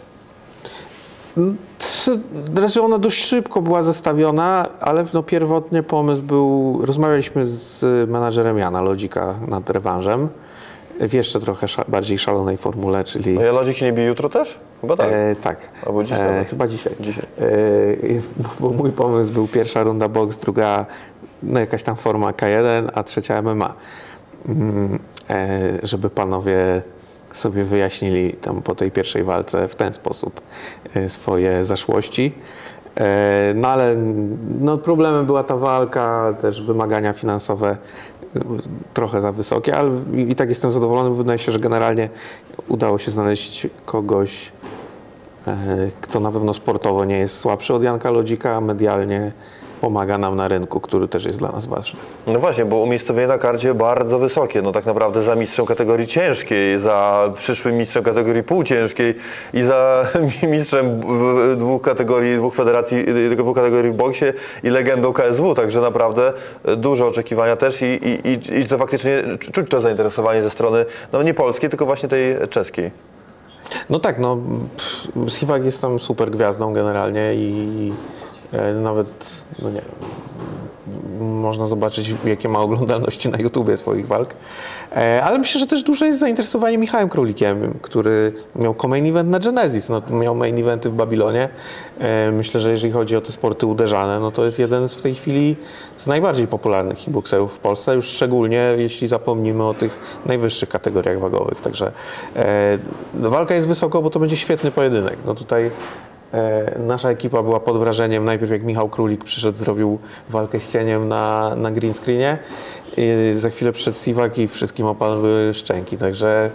Znaczy ona dość szybko była zestawiona, ale no pierwotnie pomysł był, rozmawialiśmy z menadżerem Jana Lodzika nad rewanżem w jeszcze trochę sza, bardziej szalonej formule, czyli... No ja Lodzik nie bije jutro też? Chyba tak. E, tak. Albo dziś e, chyba dzisiaj. dzisiaj. E, bo mój pomysł był pierwsza runda boks, druga no jakaś tam forma K jeden, a trzecia M M A. Mm, e, żeby panowie sobie wyjaśnili tam po tej pierwszej walce w ten sposób swoje zaszłości. No ale no, problemem była ta walka, też wymagania finansowe trochę za wysokie, ale i tak jestem zadowolony, bo wydaje się, że generalnie udało się znaleźć kogoś, kto na pewno sportowo nie jest słabszy od Janka Lodzika, a medialnie pomaga nam na rynku, który też jest dla nas ważny. No właśnie, bo umiejscowienie na karcie bardzo wysokie. No tak naprawdę za mistrzem kategorii ciężkiej, za przyszłym mistrzem kategorii półciężkiej i za mistrzem dwóch kategorii, dwóch federacji, dwóch kategorii w boksie i legendą K S W. Także naprawdę duże oczekiwania też i, i, i, i to faktycznie czuć to zainteresowanie ze strony no nie polskiej, tylko właśnie tej czeskiej. No tak, no Siwak jest tam super gwiazdą generalnie i nawet, no nie wiem, można zobaczyć, jakie ma oglądalności na YouTubie swoich walk. Ale myślę, że też duże jest zainteresowanie Michałem Królikiem, który miał co-main event na Genesis, no, miał main eventy w Babilonie. Myślę, że jeżeli chodzi o te sporty uderzane, no to jest jeden z w tej chwili z najbardziej popularnych kickboxerów w Polsce, już szczególnie jeśli zapomnimy o tych najwyższych kategoriach wagowych. Także e, walka jest wysoko, bo to będzie świetny pojedynek. No tutaj E, nasza ekipa była pod wrażeniem, najpierw jak Michał Królik przyszedł, zrobił walkę z cieniem na, na green screenie i za chwilę przyszedł Siwak i wszystkim opadły szczęki, także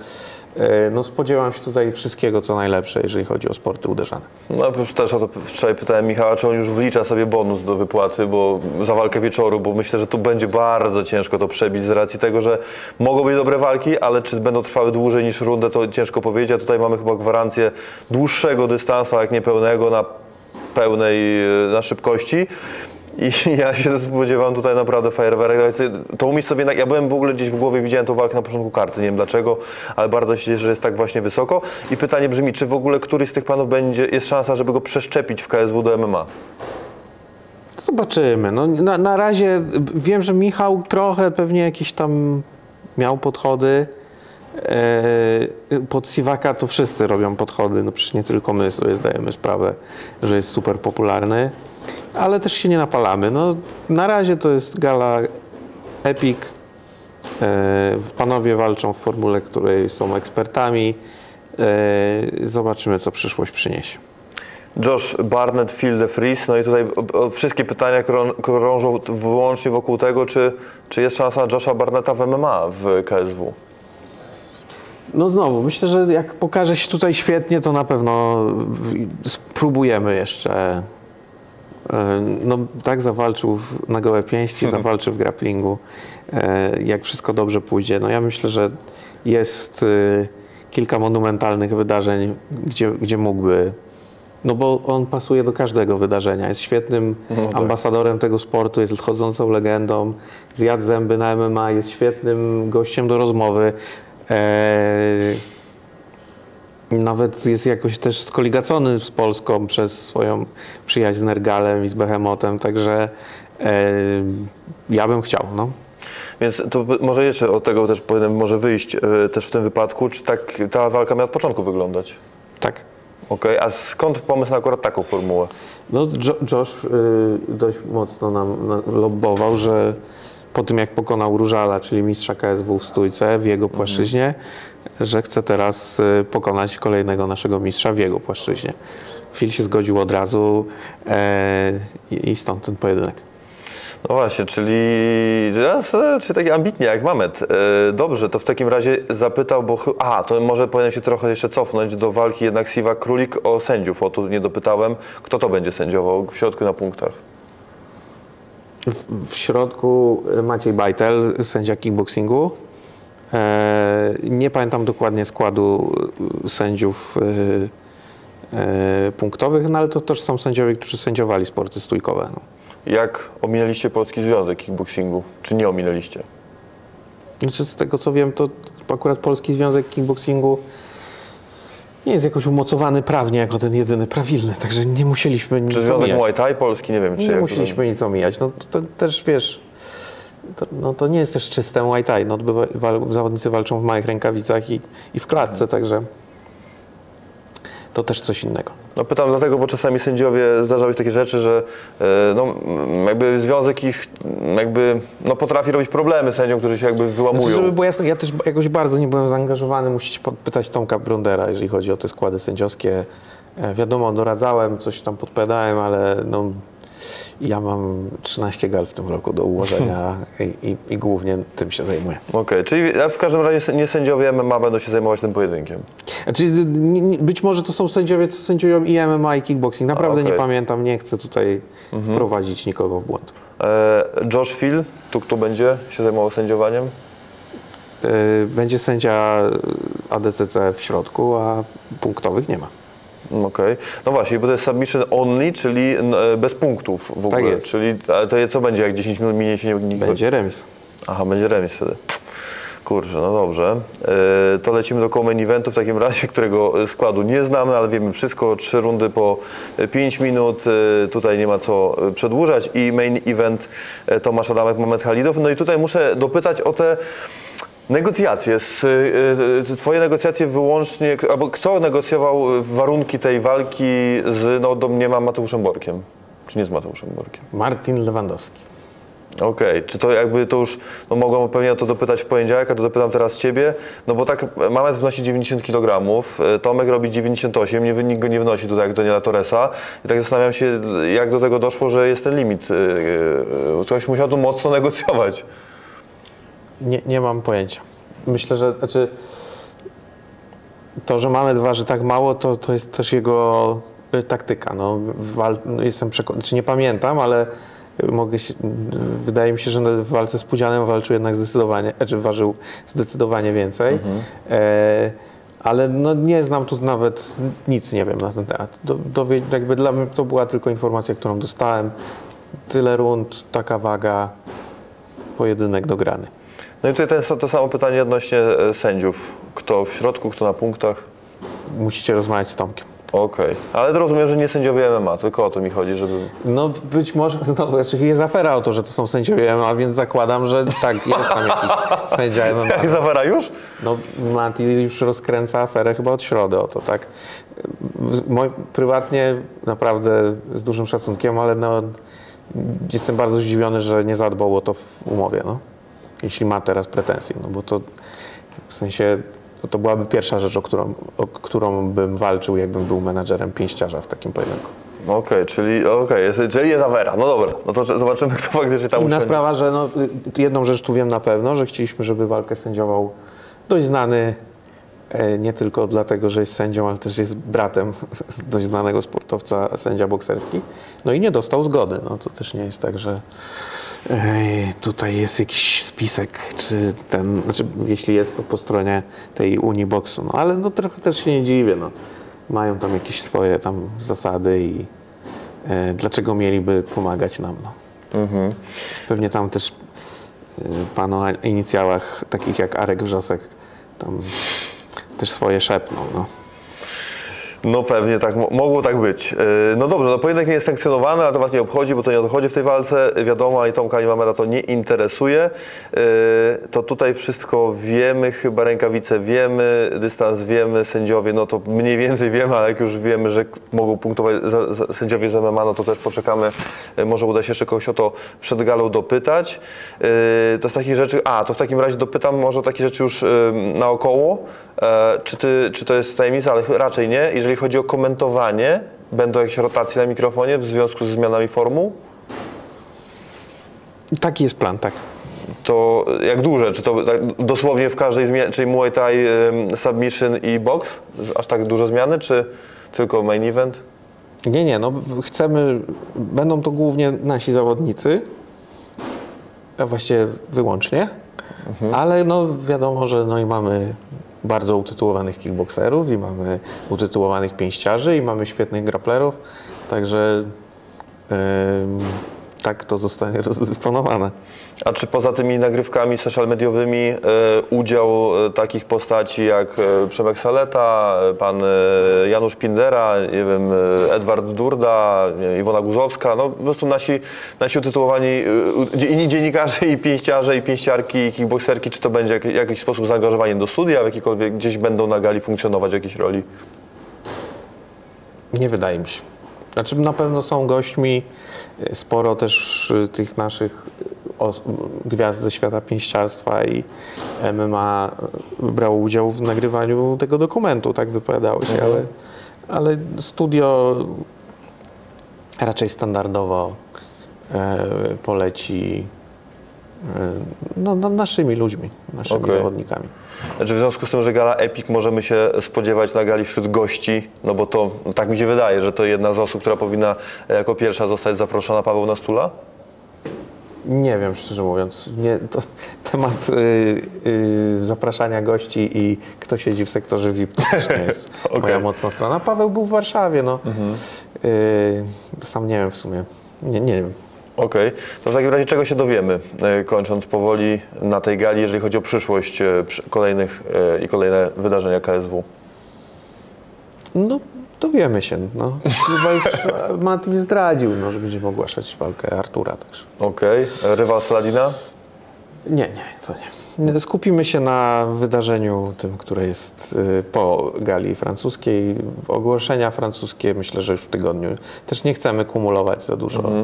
No spodziewam się tutaj wszystkiego, co najlepsze, jeżeli chodzi o sporty uderzane. No już też o to wczoraj pytałem Michała, czy on już wlicza sobie bonus do wypłaty, bo za walkę wieczoru, bo myślę, że tu będzie bardzo ciężko to przebić z racji tego, że mogą być dobre walki, ale czy będą trwały dłużej niż rundę, to ciężko powiedzieć, a tutaj mamy chyba gwarancję dłuższego dystansu, jak nie pełnego, na pełnej, na szybkości. I ja się spodziewam tutaj naprawdę fajerwerek. To umiejscowienie, ja byłem w ogóle gdzieś w głowie, widziałem tą walkę na początku karty, nie wiem dlaczego, ale bardzo się cieszę, że jest tak właśnie wysoko. I pytanie brzmi, czy w ogóle któryś z tych panów będzie, jest szansa, żeby go przeszczepić w K S W do M M A? Zobaczymy. No, na, na razie wiem, że Michał trochę pewnie jakieś tam miał podchody. Eee, pod Siwaka to wszyscy robią podchody, no przecież nie tylko my sobie zdajemy sprawę, że jest super popularny. Ale też się nie napalamy. No, na razie to jest gala Epic. E, panowie walczą w formule, której są ekspertami. E, zobaczymy, co przyszłość przyniesie. Josh Barnett, Phil DeFries. No i tutaj o, o, wszystkie pytania krą, krążą wyłącznie wokół tego, czy, czy jest szansa Josha Barnetta w M M A w K S W. No znowu, myślę, że jak pokaże się tutaj świetnie, to na pewno spróbujemy jeszcze. No tak zawalczył na gołe pięści, Mhm. zawalczy w grapplingu. Jak wszystko dobrze pójdzie. No ja myślę, że jest kilka monumentalnych wydarzeń, gdzie, gdzie mógłby. No bo on pasuje do każdego wydarzenia. Jest świetnym no tak. ambasadorem tego sportu, jest chodzącą legendą, zjadł zęby na M M A, jest świetnym gościem do rozmowy. Eee, Nawet jest jakoś też skoligacony z Polską przez swoją przyjaźń z Nergalem i z Behemotem, także e, ja bym chciał. No. Więc to może jeszcze od tego też powinien może wyjść e, też w tym wypadku, czy tak ta walka miała od początku wyglądać? Tak. Okej, okay. A skąd pomysł na akurat taką formułę? No, jo Josh y, dość mocno nam na, lobbował, że po tym jak pokonał Różala, czyli mistrza K S W w stójce w jego płaszczyźnie, mhm. że chce teraz y, pokonać kolejnego naszego mistrza w jego płaszczyźnie. Phil się zgodził od razu e, i stąd ten pojedynek. No właśnie, czyli, czyli taki ambitnie jak Mamet. Dobrze, to w takim razie zapytał, bo... Aha, to może powinien się trochę jeszcze cofnąć do walki jednak Siwak Królik o sędziów. O, tu nie dopytałem. Kto to będzie sędziował w środku na punktach? W, w środku Maciej Bajtel, sędzia kickboxingu. E, nie pamiętam dokładnie składu sędziów e, e, punktowych, no ale to też są sędziowie, którzy sędziowali sporty stójkowe. No. Jak ominęliście Polski Związek Kickboxingu? Czy nie ominęliście? Znaczy, z tego co wiem, to akurat Polski Związek Kickboxingu nie jest jakoś umocowany prawnie jako ten jedyny prawilny, także nie musieliśmy nic Czy Związek omijać. Muay Thai Polski? Nie wiem. Czy nie jak musieliśmy to... nic omijać. No to, to też wiesz, to, no, to nie jest też czyste Muay Thai. No, odbywa, wal, zawodnicy walczą w małych rękawicach i, i w klatce, także to też coś innego. No pytam dlatego, bo czasami sędziowie zdarzały się takie rzeczy, że no, jakby związek ich jakby no, potrafi robić problemy sędziom, którzy się jakby wyłamują. Znaczy, żeby było jasne, ja też jakoś bardzo nie byłem zaangażowany, musicie podpytać Tomka Brundera, jeżeli chodzi o te składy sędziowskie. Wiadomo, doradzałem, coś tam podpowiadałem, ale no, ja mam trzynaście gal w tym roku do ułożenia i, i, i głównie tym się zajmuję. Okej, okay, czyli w każdym razie nie sędziowie M M A będą się zajmować tym pojedynkiem? Znaczy, być może to są sędziowie, co sędziują i M M A, i kickboxing. Naprawdę okay. nie pamiętam, nie chcę tutaj mhm. wprowadzić nikogo w błąd. E, Josh Phil, tu kto będzie się zajmował sędziowaniem? E, będzie sędzia A D C C w środku, a punktowych nie ma. Okej. Okay. No właśnie, bo to jest submission only, czyli bez punktów w ogóle. Tak jest. Czyli ale to co będzie, jak dziesięć minut minie się nie... Będzie remis. Aha, będzie remis wtedy. Kurczę, no dobrze. Yy, to lecimy do co-main eventu w takim razie, którego składu nie znamy, ale wiemy wszystko. Trzy rundy po pięć minut. Yy, tutaj nie ma co przedłużać. I main event Tomasz Adamek, Mamet Halidow. No i tutaj muszę dopytać o te negocjacje, z, y, twoje negocjacje wyłącznie, albo kto negocjował warunki tej walki z, no domniemam, Mateuszem Borkiem? Czy nie z Mateuszem Borkiem? Martin Lewandowski. Okej, okay. Czy to jakby to już, no mogłem pewnie o to dopytać w poniedziałek, a to dopytam teraz ciebie, no bo tak Mamet wnosi dziewięćdziesiąt kilogramów, Tomek robi dziewięćdziesiąt osiem, nie, nikt go nie wnosi tutaj jak Daniela Torresa i tak zastanawiam się, jak do tego doszło, że jest ten limit. Ktoś musiał tu mocno negocjować. Nie, nie mam pojęcia. Myślę, że znaczy To, że mamy dwa, że tak mało, to, to jest też jego y, taktyka. No, wal, jestem przekonany, czy nie pamiętam, ale mogę się, wydaje mi się, że w walce z Pudzianem walczył jednak zdecydowanie, znaczy ważył zdecydowanie więcej. Mhm. E, ale no nie znam tu nawet, nic nie wiem na ten temat. Do, dowie, jakby dla mnie to była tylko informacja, którą dostałem. Tyle rund, taka waga, pojedynek dograny. No i tutaj ten, to samo pytanie odnośnie sędziów. Kto w środku, kto na punktach? Musicie rozmawiać z Tomkiem. Okej, okay. Ale rozumiem, że nie sędziowie M M A, tylko o to mi chodzi, żeby... No być może, no, znaczy jest afera o to, że to są sędziowie M M A, więc zakładam, że tak, jest tam jakiś sędzia M M A. Jest afera już? No Mati już rozkręca aferę chyba od środy o to, tak? Moj, prywatnie naprawdę z dużym szacunkiem, ale no, jestem bardzo zdziwiony, że nie zadbał o to w umowie, no. Jeśli ma teraz pretensje, no bo to w sensie... To byłaby pierwsza rzecz, o którą, o którą bym walczył, jakbym był menadżerem pięściarza w takim pojedynku. Okej, okay, czyli, okay, jest, czyli jest afera. No dobra, no to zobaczymy, kto faktycznie tam Inna usiądzie. sprawa, że no, jedną rzecz tu wiem na pewno, że chcieliśmy, żeby walkę sędziował dość znany, nie tylko dlatego, że jest sędzią, ale też jest bratem dość znanego sportowca, sędzia bokserski. No i nie dostał zgody. No to też nie jest tak, że Ej, tutaj jest jakiś spisek, czy ten, znaczy jeśli jest, to po stronie tej Unii Boksu, no ale no trochę też się nie dziwię, no. Mają tam jakieś swoje tam zasady i e, dlaczego mieliby pomagać nam, no. Mhm. Pewnie tam też e, pan o inicjałach takich jak Arek Wrzosek tam też swoje szepną, no. No pewnie tak, mogło tak być. No dobrze, no pojedynek nie jest sankcjonowany, a to was nie obchodzi, bo to nie odchodzi w tej walce, wiadomo, ani Tomka, ani Mameda to nie interesuje. To tutaj wszystko wiemy, chyba rękawice wiemy, dystans wiemy, sędziowie, no to mniej więcej wiemy, ale jak już wiemy, że mogą punktować za, za, sędziowie z M M A, no to też poczekamy, może uda się jeszcze kogoś o to przed galą dopytać. To z takich rzeczy, a to w takim razie dopytam może o takie rzeczy już naokoło. Czy, ty, czy to jest tajemnica, ale raczej nie. Jeżeli chodzi o komentowanie, będą jakieś rotacje na mikrofonie w związku ze zmianami formuł? Taki jest plan, tak. To jak duże? Czy to tak dosłownie w każdej zmianie, czyli Muay Thai, submission i box? Aż tak duże zmiany, czy tylko main event? Nie, nie, no chcemy, będą to głównie nasi zawodnicy, a właściwie wyłącznie, mhm. ale no wiadomo, że no i mamy bardzo utytułowanych kickbokserów i mamy utytułowanych pięściarzy i mamy świetnych grapplerów, także yy, tak to zostanie rozdysponowane. A czy poza tymi nagrywkami social mediowymi e, udział e, takich postaci jak e, Przemek Saleta, e, pan e, Janusz Pindera, nie wiem, e, Edward Durda, nie, Iwona Guzowska, no po prostu nasi, nasi utytułowani e, inni dziennikarze i pięściarze i pięściarki i kickbokserki, czy to będzie jak, jakiś sposób zaangażowanie do studia, w jakikolwiek gdzieś będą na gali funkcjonować w jakiejś roli? Nie wydaje mi się. Znaczy na pewno są gośćmi, sporo też tych naszych gwiazd ze świata pięściarstwa i M M A brało udział w nagrywaniu tego dokumentu, tak wypowiadało się, mhm. ale, ale studio raczej standardowo e, poleci e, no, no, naszymi ludźmi, naszymi okay. zawodnikami. Znaczy w związku z tym, że gala Epic możemy się spodziewać na gali wśród gości, no bo to, no tak mi się wydaje, że to jedna z osób, która powinna jako pierwsza zostać zaproszona, Paweł Nastula? Nie wiem, szczerze mówiąc. Nie, to temat y, y, zapraszania gości i kto siedzi w sektorze V I P to też nie jest okay. moja mocna strona. Paweł był w Warszawie, no. Mhm. Y, sam nie wiem w sumie. Nie, nie wiem. Okej. Okay. To w takim razie czego się dowiemy, kończąc powoli na tej gali, jeżeli chodzi o przyszłość kolejnych i kolejne wydarzenia K S W? No, dowiemy się. No. Chyba już Mati zdradził, no, że będziemy ogłaszać walkę Artura także. Okej. Okay. Rywal Saladina? Nie, nie, to nie. Skupimy się na wydarzeniu tym, które jest po gali francuskiej. Ogłoszenia francuskie myślę, że już w tygodniu. Też nie chcemy kumulować za dużo. Mhm.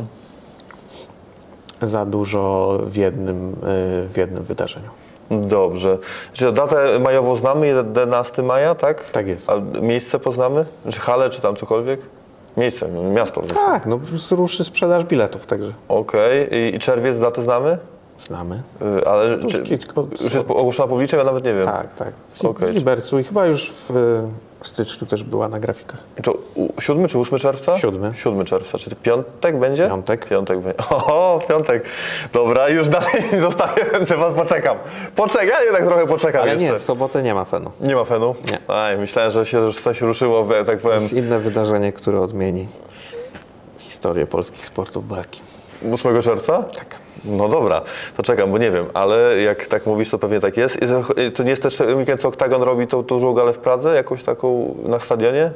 za dużo w jednym, w jednym wydarzeniu. Dobrze. Czy datę majową znamy, jedenastego maja, tak? Tak jest. A miejsce poznamy? Czy halę, czy tam cokolwiek? Miejsce, miasto. Tak, no ruszy sprzedaż biletów także. Okej. Okay. I czerwiec datę znamy? znamy. Y, Ale Już czy, kilka- już jest ogłoszona publicznie? Ja nawet nie wiem. Tak, tak. W, Okej. w Libercu i chyba już w y, styczniu też była na grafikach. I to u- siódmy czy ósmy czerwca? Siódmy. siódmy czerwca. Czy to piątek będzie? Piątek. Piątek będzie. O, piątek. Dobra, już dalej mi zostaje ten temat, poczekam. Poczekaj, ja jednak trochę poczekam Ale jeszcze. nie, w sobotę nie ma fenu. Nie ma fenu? Nie. Aj, myślałem, że się już coś ruszyło, bo ja tak To powiem, jest inne wydarzenie, które odmieni historię polskich sportów walki. ósmego czerwca? Tak. No dobra, to czekam, bo nie wiem, ale jak tak mówisz, to pewnie tak jest. I to- i to nie jest też ten weekend, co Oktagon robi tą dużą galę w Pradze, jakąś taką na stadionie?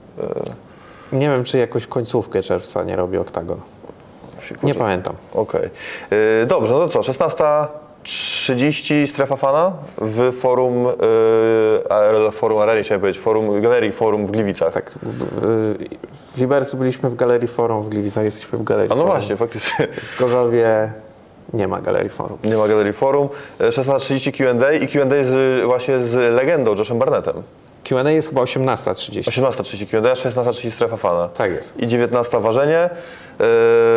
Nie wiem, czy jakoś końcówkę czerwca nie robi Oktagon. Nie pamiętam. Okej. Yy, Dobrze, no to co, szesnasta trzydzieści strefa fana w forum, yy, a- forum Arenie, chciałem powiedzieć, forum, galerii forum w Gliwicach. Tak. W, w Libercu byliśmy w Galerii Forum, w Gliwicach jesteśmy w Galerii A no Forum. właśnie, faktycznie. W Gorzowie nie ma Galerii Forum. Nie ma galerii forum. Yy, szesnasta trzydzieści Q and A i Q and A z, właśnie z legendą, Joshem Barnettem. Q and A jest chyba osiemnasta trzydzieści. osiemnasta trzydzieści Q and A, szesnasta trzydzieści strefa fana. Tak jest. I dziewiętnasta ważenie. Yy,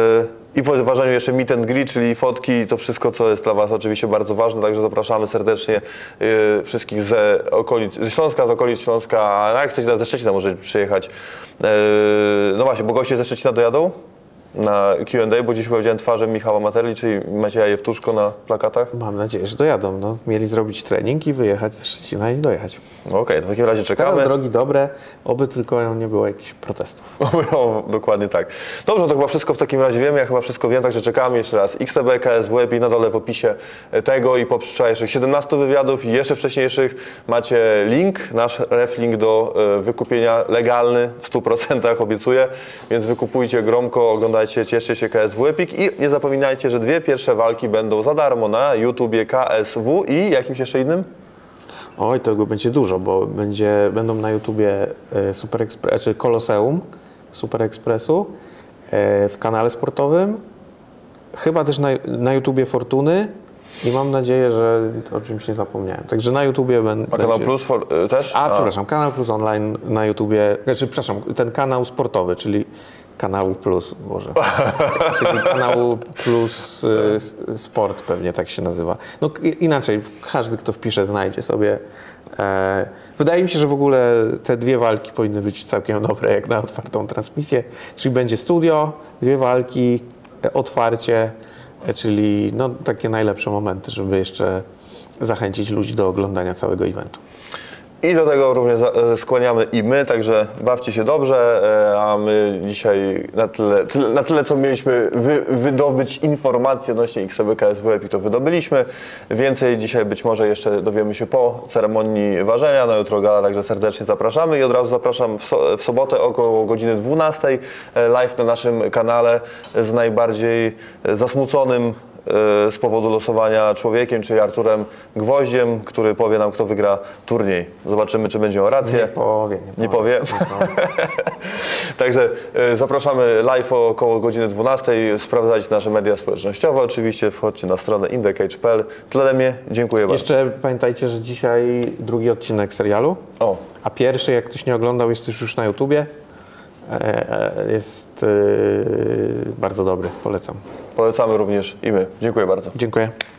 I po ważeniu jeszcze meet and greet, czyli fotki, to wszystko, co jest dla Was oczywiście bardzo ważne, także zapraszamy serdecznie yy, wszystkich ze okolic, ze Śląska, z okolic Śląska, a jak chcecie ze Szczecina możecie przyjechać. Yy, no właśnie, bo goście ze Szczecina dojadą na Q and A, bo dziś powiedziałem twarzę Michała Materli, czyli Macieja Jewtuszko na plakatach. Mam nadzieję, że dojadą. No, mieli zrobić trening i wyjechać ze Szczecina i dojechać. No okej, w takim razie czekamy. Teraz drogi dobre, oby tylko nie było jakichś protestów. O, dokładnie tak. Dobrze, no to chyba wszystko w takim razie wiemy, ja chyba wszystko wiem, także czekamy jeszcze raz. X T B, K S W E P I na dole w opisie tego i po wczorajszych siedemnastu wywiadów i jeszcze wcześniejszych macie link, nasz reflink do e, wykupienia legalny w stu procentach obiecuję, więc wykupujcie gromko, oglądajcie, cieszcie się K S W E P I K i nie zapominajcie, że dwie pierwsze walki będą za darmo na YouTubie K S W i jakimś jeszcze innym? Oj, tego będzie dużo, bo będzie, będą na YouTubie e, Super Expre- czy Koloseum Super Expressu e, w kanale sportowym, chyba też na, na YouTubie Fortuny i mam nadzieję, że o czymś nie zapomniałem. Także na YouTubie będę. A Kanał Plus for, e, też? A, przepraszam, Kanał Plus Online na YouTubie, znaczy, przepraszam, ten kanał sportowy, czyli Kanału Plus, może. Czyli Kanału Plus y, s- Sport pewnie tak się nazywa. No k- inaczej, każdy kto wpisze znajdzie sobie. E, wydaje mi się, że w ogóle te dwie walki powinny być całkiem dobre jak na otwartą transmisję. Czyli będzie studio, dwie walki, e, otwarcie, e, czyli no, takie najlepsze momenty, żeby jeszcze zachęcić ludzi do oglądania całego eventu. I do tego również za- e, skłaniamy i my, także bawcie się dobrze, e, a my dzisiaj na tyle, tyle, na tyle co mieliśmy wy, wydobyć informacje odnośnie X T B K S W E P I, to wydobyliśmy. Więcej dzisiaj być może jeszcze dowiemy się po ceremonii ważenia, na jutro gala, także serdecznie zapraszamy i od razu zapraszam w, so, w sobotę około godziny dwunastej e, live na naszym kanale z najbardziej e, zasmuconym z powodu losowania człowiekiem, czyli Arturem Gwoździem, który powie nam, kto wygra turniej. Zobaczymy, czy będzie miał rację. Nie powie. Nie powie? Także e, zapraszamy live około godziny dwunastej. Sprawdzajcie nasze media społecznościowe. Oczywiście wchodźcie na stronę indecage kropka p l. Tyle mnie. Dziękuję bardzo. Jeszcze pamiętajcie, że dzisiaj drugi odcinek serialu, O, a pierwszy, jak ktoś nie oglądał, jest już na YouTubie. E, e, Jest e, bardzo dobry, polecam. polecamy również i my. Dziękuję bardzo. Dziękuję.